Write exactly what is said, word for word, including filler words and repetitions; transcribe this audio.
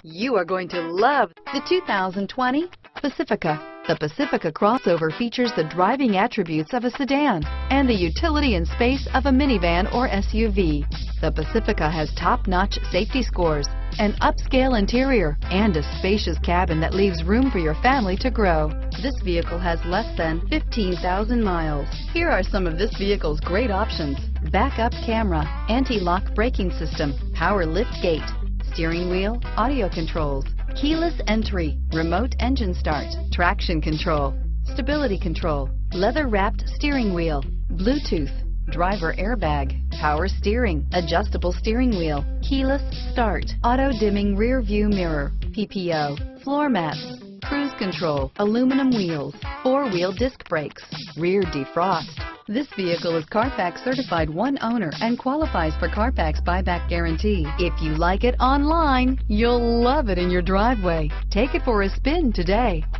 You are going to love the two thousand twenty Pacifica. The Pacifica crossover features the driving attributes of a sedan and the utility and space of a minivan or S U V. The Pacifica has top-notch safety scores, an upscale interior, and a spacious cabin that leaves room for your family to grow. This vehicle has less than fifteen thousand miles. Here are some of this vehicle's great options: backup camera, anti-lock braking system, power lift gate, steering wheel audio controls, keyless entry, remote engine start, traction control, stability control, leather-wrapped steering wheel, Bluetooth, driver airbag, power steering, adjustable steering wheel, keyless start, auto-dimming rear view mirror, P P O, floor mats, cruise control, aluminum wheels, four-wheel disc brakes, rear defrost. This vehicle is Carfax certified one owner and qualifies for Carfax buyback guarantee. If you like it online, you'll love it in your driveway. Take it for a spin today.